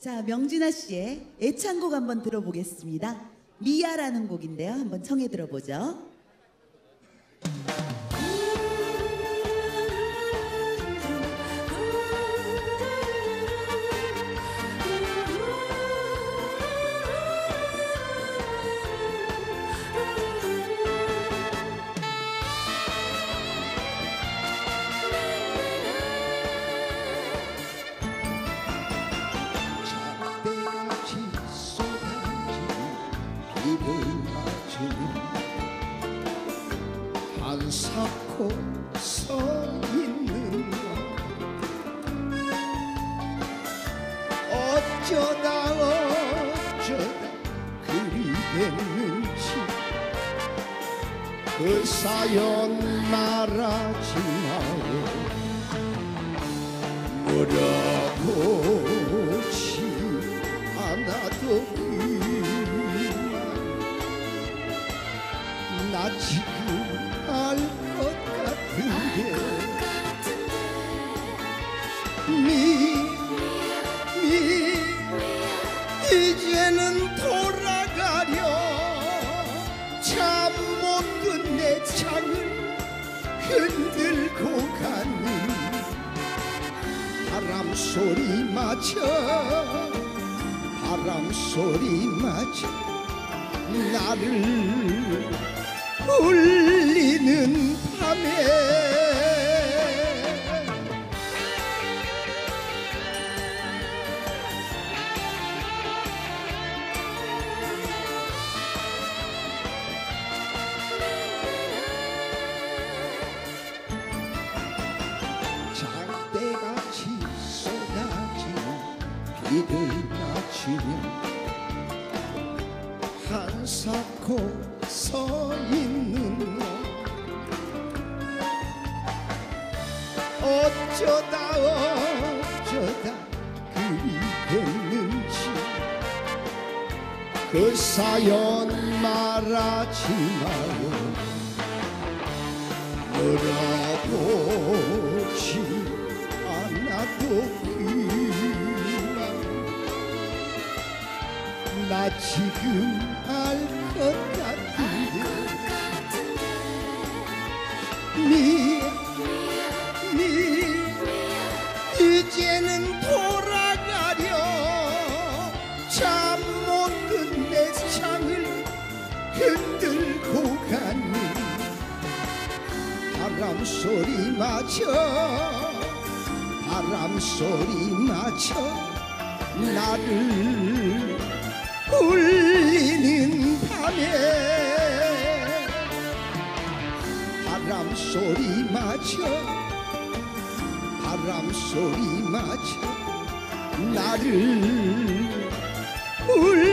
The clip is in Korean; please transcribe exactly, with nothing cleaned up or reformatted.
자, 명진아 씨의 애창곡 한번 들어보겠습니다. 미아라는 곡인데요. 한번 청해 들어보죠. 한사코 서 있는 너 어쩌다 어쩌다 그리 됐는지 그 사연 말하지 마요. 물어보지 않아도 나 지금 알 것 같은데 미, 미, 이제는 돌아가려 참 못된 내 창을 흔들고 가는 바람 소리마저 바람 소리마저 나를 울리는 밤에 장대같이 쏟아지는 비를 맞추며 한사코 서 있는 너 어쩌다 어쩌다 그리 됐는지 그 사연 말하지 마요. 물어보지 않아도 그만 나 지금 알 것 같은데 미, 미, 이제는 돌아가려 참 못된 내 창을 흔들고 가는 바람 소리마저 바람 소리마저 나를 울리는 밤에 바람 소리마저 바람 소리마저 나를 울리는